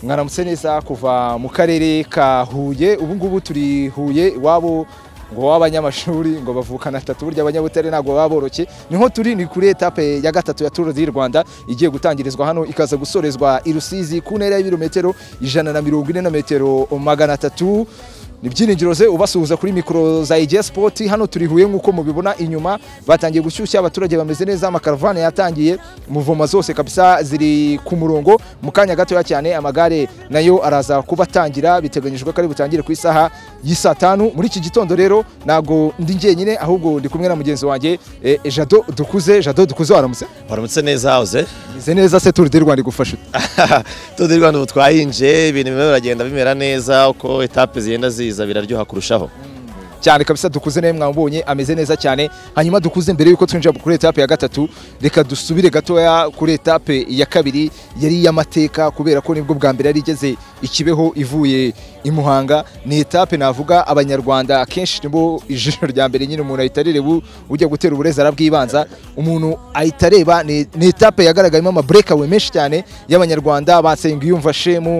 mwaramutse neza kuva mu karere ka Huye. Ubu ngubu turi Huye iwabo ngo w'abanyamashuri ngo bavukana 3 burya abanyabutare ntago baboroke. Niho turi ni kuri etape ya gatatu ya Tour du Rwanda igiye gutangirizwa hano ikaza gusorezwa i Rusizi ku ntera y'ibirometero 140 na metero 300. Ni byiringiro ze ubasuhuza kuri mikro za IG Sport. Hano turi Huye nkuko mubibona inyuma batangiye gushyushya, abaturage bameze neza, amakaravane yatangiye, muvoma zose kabisa ziri ku murongo. Mu kanya gato cyane amagare nayo araza kubatangira, biteganyijwe ko ari butangire ku isaha y'isa 5 muri iki gitondo. Rero nago ndi ngenyine ahubwo ndi kumwe na mugenzi wanjye Jado Dukuze. Jado Dukuze, waramutse neza uze ize neza se Tour du Rwanda igufasha Tour du Rwanda twayinje, ibintu bimwe biragenda bimera neza uko etape zigenda ziza biraryoha kurushaho cyane kabisa. Dukuze naye mwambonye ameze neza cyane. Hanyuma Dukuze, mbere yuko twinjira kuri etape ya gatatu, reka dusubire gatoya kuri etape ya kabiri yari y'amateka, kubera ko nibwo bwa mbere yari igeze ikibeho ivuye i Muhanga. Ni etape navuga abanyarwanda akenshi nibo ijisho rya mbere, nyine umuntu ahita areba ujya gutera uburezara bw'ibanza, umuntu ahita areba. Ni etape yagaragayemo ama breakaway menshi cyane y'abanyarwanda. Basengiyumva Shemu,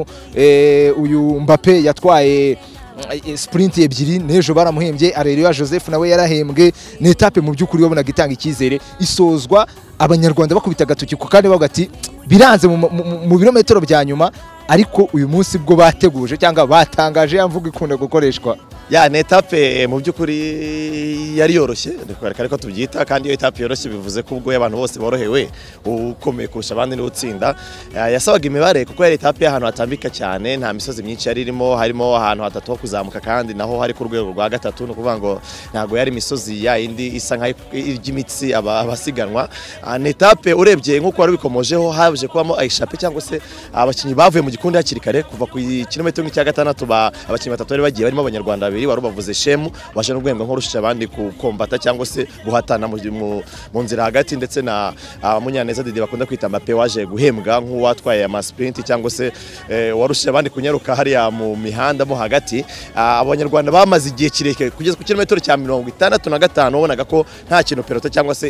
uyu Mbappe yatwaye sprint ebyiri, nejo baramuhembye. Areruya Joseph nawe yarahembwe. Ni etape mu by'ukuri wabonaga itanga icyizere, isozwa abanyarwanda bakubita agatoki ku kandi bavuga ati biranze mu birometero bya nyuma, ariko uyu munsi bwo bateguje cyangwa batangaje yamvuga ikunda gukoreshwa. Ya ni etape mu by'ukuri yari yoroshye, ariko tubyita, kandi iyo etape yoroshye bivuze ko ubwo abantu bose borohewe, ukomeye kurusha abandi ni utsinda. Yasabaga imibare kuko yari etape y'ahantu hatambika cyane, nta misozi myinshi yari irimo, harimo ahantu hatatu ho kuzamuka, kandi naho hari ku rwego rwa gatatu. Ni ukuvuga ngo ntabwo yari imisozi ya indi isa nk'iry'imitsi abasiganwa. Ni etape urebye nk'uko wari ubikomojeho, haje kubamo ayishape cyangwa se abakinnyi bavuye mu gikundi hakiri kare. Kuva ku kilometero cya gatandatu abakinnyi batatu bari bagiye, barimo abanyarwanda wari bavuze Shemu waje no guhembwa nk'urushije abandi ku kombata cyangwa se guhatana mu nzira hagati, ndetse na Munyaneza Didi bakunda kwita Mbappe waje guhembwa nk'uwatwaye ama sprint cyangwa se warushije abandi kunyaruka hariya mu mihanda mo hagati. Abanyarwanda bamaze igihe kirekire kugeza ku kilometero cya 65 wabonaga ko nta kintu peloto cyangwa se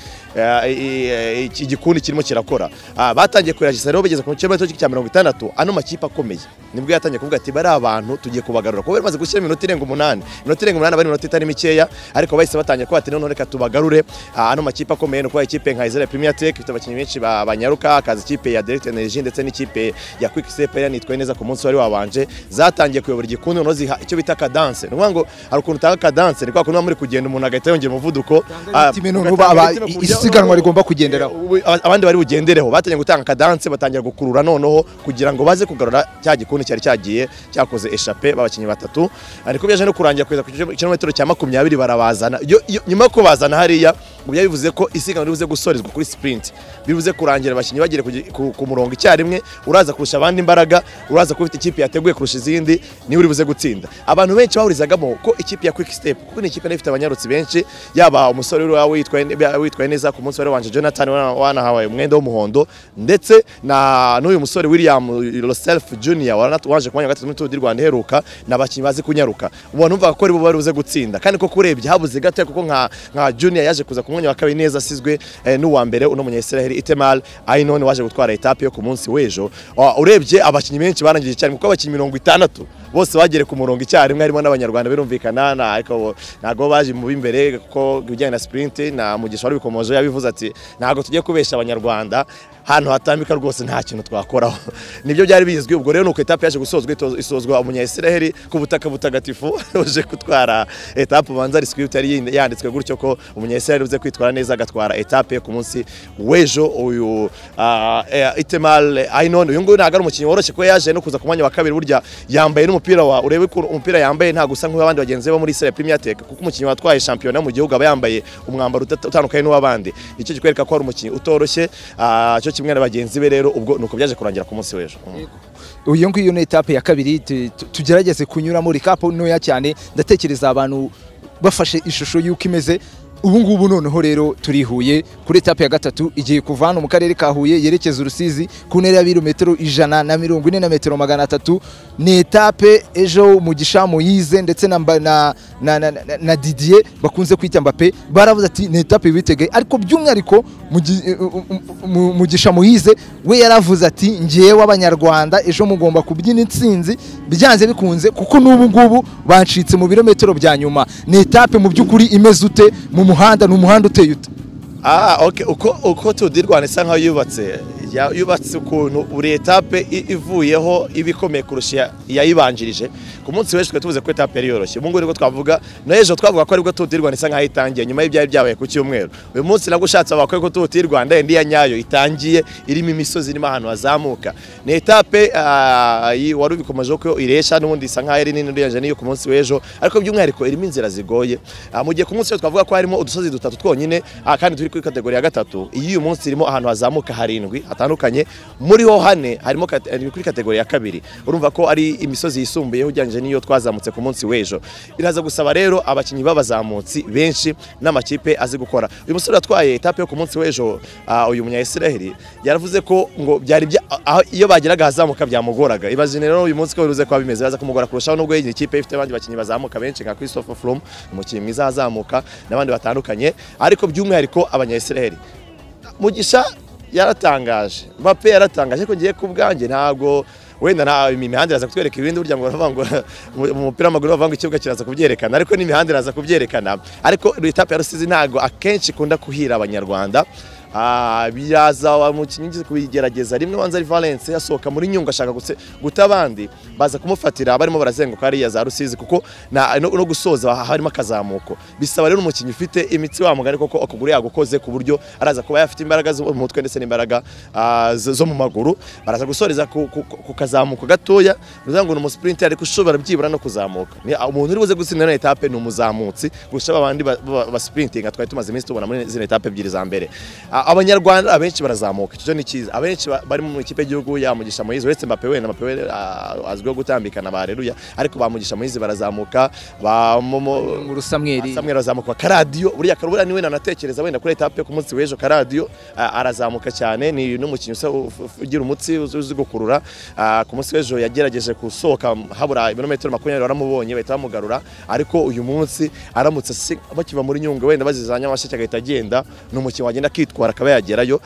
iki gikundi kirimo kirakora. Batangiye kuyagisa rero bageze ku kilometero cya 60, ano makipe akomeye nibwo yatangiye kuvuga ati bari abantu tugiye kubagarura, kuko bamaze gushyira iminota irenga 8 bari minota itari mikeya, ariko bahise batangiye ko ati none reka tubagarure. Ano makipe akomeye no kwa ikipe nka Israel Premier Tech ifite abakinnyi benshi banyaruka, akazi ikipe ya Direct Energy ndetse n'ikipe ya Quick Step yanitwaye neza ku munsi wari wabanje, zatangiye kuyobora igikundi no ziha icyo bita cadence. Ni ngo hari ukuntu utanga cadence, ni kwa kuntu muri kugenda umuntu agahita yongera umuvuduko, isiganwa rigomba kugenderaho, abandi bari bugendereho. Batangiye gutanga cadence, batangira gukurura noneho kugira ngo baze kugarura cya gikundi cyari cyagiye cyakoze échappé babakinnyi batatu. Ariko byaje no kurangira kugeza ku kilometero cya 20 barabazana. Nyuma yo kubazana hariya ngo bivuze ko isiganwa ribuze gusorezwa kuri sprint, bivuze kurangira abakinnyi bagire ku murongo icyarimwe. Uraza kurusha abandi imbaraga, uraza kufite ikipe yateguye kurusha izindi, niwe uribuze gutsinda. Abantu benshi bahurizagamo ko ikipe ya Quick Step, kuko ni ikipe ifite abanyarutsi benshi, yaba umusore witwaye neza ku munsi wari wanje Jonathan wanahawe umwenda w'umuhondo, ndetse na n'uyu musore William Roself Junior waje kumanya gatatu mu Tour du Rwanda heruka, n'abakinnyi bazi kunyaruka. Ubona umva ko ribo baruze gutsinda, kandi ko kurebye habuze gato, kuko nka Junior yaje kuza ku mwanya wa kabiri neza, asizwe n'uwa mbere uno munyesiraheli Itemal Ainon waje gutwara etape yo ku munsi w'ejo. Urebye abakinnyi benshi barangije cyane, kuko abakinnyi 60 bose bagere ku murongo icyarimwe, harimo n'abanyarwanda birumvikana, ariko ntago baje mu bimbere kuko bijyanye na sprint. Na Mugisha wari bikomoje yabivuze ati ntago tugiye kubesha abanyarwanda, hano hatambika rwose nta kintu twakoraho. Nibyo byari bizwi. Ubwo rero nuko etape yaje gusozwa, isozwa umunyesiraheli ku butaka butagatifu uje gutwara etape banza riscript yari yanditswe gutyo ko umunyesiraheli uze kwitwara neza agatwara etape ku munsi w'ejo. Uyu Itemal Ainon, uyu nguyu ntago ari umukinnyi woroshye, ko yaje no kuza ku mwanya wa kabiri. Burya yambaye n'umupira wa urebe ko umupira yambaye nta gusa nk'abandi bagenzi bo muri Israel Premier Tech, kuko umukinnyi watwaye championnat mu gihugu aba yambaye umwambaro utandukanye n'uwabandi. Icyo kikwereka ko ari umukinnyi utoroshye, cyo kimwe na bagenzi be. Rero ubwo nuko byaje kurangira ku munsi w'ejo. Uyu ngiyo ni etape ya kabiri, tugerageze kunyura muri recap ntoya cyane. Ndatekereza abantu bafashe ishusho y'uko imeze, ubu ngubu noneho rero turihuye kuri etape ya gatatu igiye kuva hano mu karere ka Huye yerekeza Rusizi ku ntera ya birometero 140 na metero 300. Ni etape ejo Mugisha Moise ndetse na Didier bakunze kwita Mbappe baravuze ati ni etape bitege, ariko by'umwihariko Mugisha Moise we yaravuze ati ngiyewe abanyarwanda ejo mugomba kubyina intsinzi byanze bikunze kuko n'ubu ngubu bancitse mu birometero bya nyuma. Ni etape mu by'ukuri imeze ute mu muhanda, n'umuhanda uteye ute? Okay, uko Tour du Rwanda isa nkaho yubatse ukuntu buri etape ivuyeho ibikomeye kurusha yayibanjirije. Ku munsi w'ejo twe tuvuze ko etape yari yoroshye, ubu ngubu nibwo twavuga no ejo twavuga ko aribwo Tour du Rwanda isa nkaho itangiye nyuma y'ibyaye byabaye ku cyumweru. Uyu munsi nabwo ushatse abakwe ko Tour du Rwanda indi ya nyayo itangiye irimo imisozi irimo ahantu hazamuka. Ni etape wari ubikomeje ko iresha n'ubundi isa nkaho ari nini urenje niyo ku munsi w'ejo, ariko by'umwihariko irimo inzira zigoye. Mu gihe ku munsi w'ejo twavuga ko harimo udusozi dutatu twonyine kandi turi kuri kategori ya gatatu, iyi uyu munsi irimo ahantu hazamuka 7 hatandukanye, muri ho 4 harimo kuri kategori ya kabiri. Urumva ko ari imisozi yisumbuye ujyanje niyo twazamutse ku munsi w'ejo. Biraza gusaba rero abakinyi babazamutsi benshi n'amakipe azi gukora. Uyu musore atwaye etape yo ku munsi w'ejo uyu munya Israel yaravuze ko ngo byari iyo bageraga hazamuka byamugoraga. Ibaze rero uyu munsi ko biruze kwa bimeze baza kumugora kurushaho, nubwo iyi kipe ifite abandi bakinyi bazamuka benshi nka Christopher Froome umukinyi mwiza azamuka n'abandi batandukanye, ariko by'umwihariko abanya-Israel. Mugisha yaratangaje, Mbappe yaratangaje ko ngiye kubwanjye ntago wenda nta imihanda iraza kutwereka ibindi burya ngo baravuga ngo mu mupira w'amaguru bavuga ngo ikibuga kiraza kubyerekana, ariko n'imihanda iraza kubyerekana. Ariko etape ya Rusizi ntago akenshi ikunda kuhira abanyarwanda. Biraza umukinyi kubigerageza rimwe wanza ari Valence yasohoka muri Nyungwe ashaka guta abandi baza kumufatira barimo barazenguka hariya za Rusizi kuko no gusoza harimo akazamuko. Bisaba rero umukinyi ufite imitsi wa mugari koko akuguru yagukoze ku buryo araza kuba yafite imbaraga zo mu mutwe ndetse n'imbaraga zo mu maguru, baraza gusoreza ku kazamuko gatoya. Bivuga ngo ni sprinter ariko ushobora byibura no kuzamuka. Ni umuntu uri buze gutsinda na etape ni umuzamutsi gusha abandi ba sprinting twari tumaze iminsi tubona muri zine etape ebyiri za mbere. Abanyarwanda abenshi barazamuka, cyo ni cyiza. Abenshi bari mu ikipe y'igihugu ya Mugisha Moise uretse Mbappe we azwiho gutambikana bareruya, ariko ba Mugisha Moise barazamuka, ba Nkuru Samuel barazamuka. Karadio buriya karubura niwe nanatekereza wenda kuri etape ku munsi w'ejo Karadio arazamuka cyane, ni n'umukinyi ugira umutsi uzi gukurura. Ku munsi w'ejo yagerageje gusohoka habura ibirometero 20 baramubonye bahita bamugarura, ariko uyu munsi aramutse bakiva muri Nyungwe wenda bazizanya amasheke agahita agenda, n'umukinyi wagenda kitwara akaba yagerayo.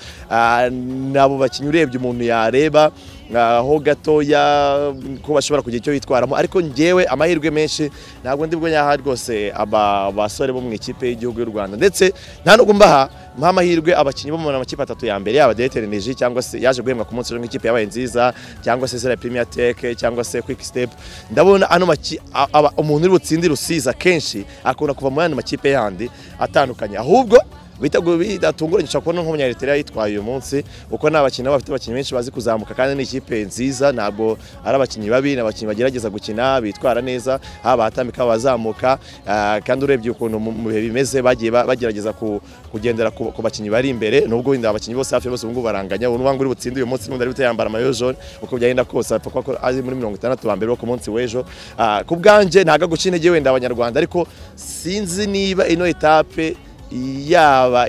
Nabo bakinyi urebye umuntu yareba aho gatoya ko bashobora kugira icyo yitwaramo, ariko ngewe amahirwe menshi ntabwo ndibwo nyaha rwose abasore bo mu ikipe y'igihugu y'u Rwanda, ndetse nta nubwo mbaha amahirwe abakinyi bo mu makipe atatu ya mbere yaba Directeur Energy cyangwa se yaje guhembwa ku munsi w'ikipe yabaye nziza cyangwa se Zera Premier Tech cyangwa se Quick Step. Ndabona ano umuntu uri butsindi Rusizi kenshi akunda kuva mu yandi makipe yandi atandukanye, ahubwo bidatunguranye cyane kubona nk'umunyarwanda yitwaye uyu munsi uko n'abakinyi bafite abakinyi benshi bazi kuzamuka kandi ni ikipe nziza, ntabwo ari abakinyi babi, n'abakinyi bagerageza gukina bitwara neza haba hatambika bazamuka. Kandi urebye ukuntu mu bihe bimeze bagiye bagerageza kugendera ku bakinyi bari imbere, nubwo inda abakinyi bose hafi bose ubungu baranganya. Ubu uri butsinde uyu munsi n'undi ari butayambara mayo jaune uko byagenda kose apfa ko ari muri 60 ba mbere ku munsi w'ejo. Ku bwanje ntaga guca intege wenda abanyarwanda, ariko sinzi niba ino etape yaba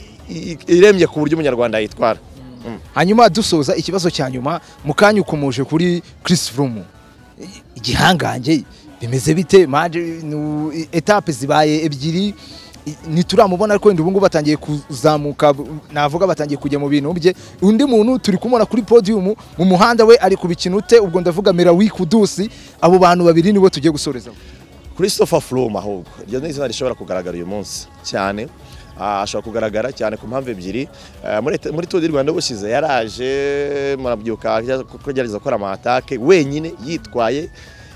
iremye ku buryo umunyarwanda yitwara. Hanyuma dusoza ikibazo cya nyuma mukanya ukomoje kuri Chris Froome, igihangange bimeze bite? Etape zibaye ebyiri ntituramubona, ariko ubu ngubu batangiye kuzamuka, navuga batangiye kujya mu bintu bye. Undi muntu turi kumubona kuri podium mu muhanda we ari kubikina ute? Ubwo ndavuga Merawi Kudusi. Abo bantu babiri nibo tugiye gusorezaho. Christopher Froome ahubwo iryo ni izina rishobora kugaragara uyu munsi cyane, ashobora kugaragara cyane ku mpamvu ebyiri. Muri Tour du Rwanda bushize yaraje murabyuka kugerageza gukora amatake wenyine yitwaye,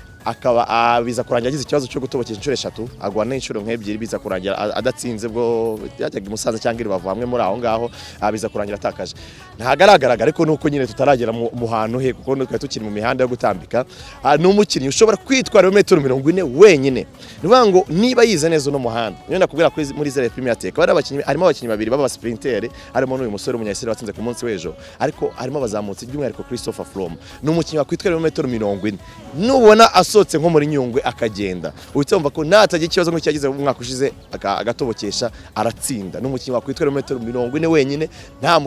akaba biza kurangira agize ikibazo cyo gutobokera inshuro 3 agwa n'inshuro nk'ebyiri, biza kurangira adatsinze bwo yajyaga i Musanze cyangwa Rubavu hamwe muri aho ngaho, biza kurangira atakaje. Ntagaragara ariko nuko nyine tutaragera mu hantu he, kuko twari tukiri mu mihanda yo gutambika. N'umukinyi ushobora kwitwara ibirometero 40 wenyine. Nivuga ngo niba yize neza no muhanda niyo nakubwira ko muri Zera Premier Tech harimo abakinyi babiri baba sprinter, harimo n'uyu musore w'umunyasire watsinze ku munsi w'ejo, ariko harimo abazamutse by'umwihariko Christopher Froome n'umukinyi wakwitwara ibirometero 40. Nubona asohotse nko muri Nyungwe akagenda uhita wumva ko natagira ikibazo nk'icyo yagize mu mwaka ushize agatobokesha aratsinda n'umukinnyi wakwitwara metero 40 wenyine nta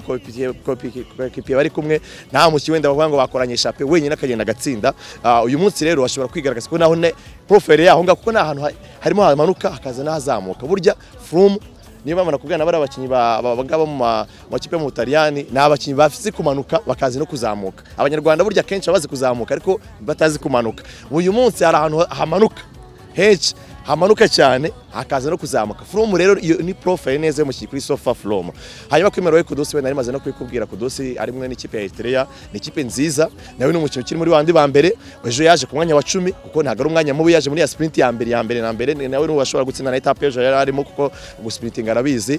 mukopiye bari kumwe nta mukinnyi wenda bavuga ngo bakoranye chape wenyine akagenda agatsinda. Uyu munsi rero ashobora kwigaragaza ko naho profile yaho nga kuko nahantu harimo hamanuka hakaza nahazamuka burya Froome niyo bamana kubwana bari abakinyi bagaba mu makipe mu Butaliyani n'abakinyi bafise kumanuka bakazi no kuzamuka. Abanyarwanda burya kenshi bazi kuzamuka ariko batazi kumanuka. Uyu munsi hari ahantu hamanuka henshi hamanuka cyane hakaza no kuzamuka. Froome rero ni profile neza mu kuri Sofa Froome. Hanyuma kwemerwa Kudusi we nari maze no kwikubwira Kudusi ari mwe n'ikipe ya Eritrea ni ikipe nziza nawe n'umukino kiri muri bandi ba mbere ejo yaje ku mwanya wa 10 kuko ntago ari umwanya mubi yaje muri ya sprint ya mbere nawe n'ubashobora gutsinda na etape ejo yari arimo kuko gusprinting arabizi.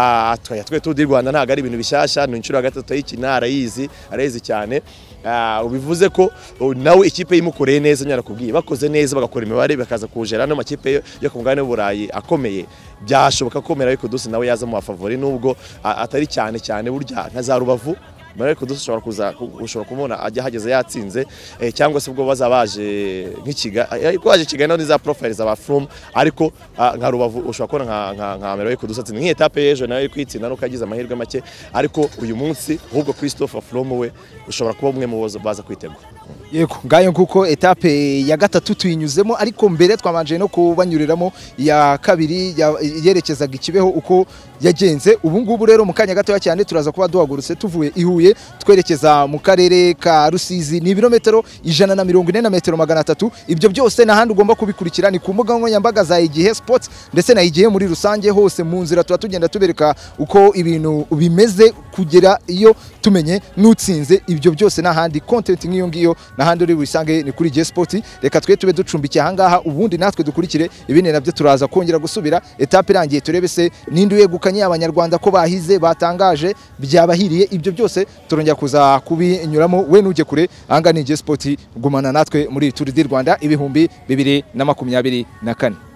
Twe tudi Rwanda ntago ari ibintu bishasha ni inshuro ya gatatu y'ikina arayizi cyane. Ubivuze ko nawe ikipe yimukoreye neza nyara kubwiye bakoze neza bagakora imibare bakaza kujera no makipe yo ku mugabane w'Uburayi akomeye byashoboka ko Mera Kudusi nawe yaza mu favori nubwo atari cyane burya nka za Rubavu Mera Kudusi ushobora kumubona ajya hageze yatsinze cyangwa se ubwo bazabaje nk'ikigaje kigana n'iza profiles aba Froome ariko nka Rubavu ushobora kubona nka Mera Kudusi atsinze nk'etape y'ejo nawe kwitsinda no kagize amahirwe make ariko uyu munsi ahubwo Christopher Froome we ushobora kuba umwe mu baza kwitegura. Yego ngayo kuko etape ya gatatu tuyinyuzemo ariko mbere twamanje no kubanyuriramo ya kabiri yerekezaga Ikibeho uko yagenze. Ubu ngubu rero mu kanya gato cyane turaza kuba duhagurutse tuvuye Ihuye twerekeza mu karere ka Rusizi ni ibirometero 140 na metero 300. Ibyo byose nahandi ugomba kubikurikira ni ku mbuga nkoranyambaga za Igihe Sports ndetse na Igihe muri rusange hose mu nzira tuba tugenda tubereka uko ibintu bimeze kugera iyo tumenye nutsinze. Ibyo byose nahandi content nk'iyo ngiyo nahandi uri wisange ni kuri Igihe Sports. Reka twe tube ducumbikiye ahangaha ubundi natwe dukurikire ibindi nabyo turaza kongera gusubira etape irangiye turebe se ninde yegukanye abanyarwanda ko bahize batangaje byabahiriye. Ibyo byose turongera kuza kubinyuramo we nuje kure ahanga ni Igihe Sports gumana natwe muri Tour du Rwanda 2024.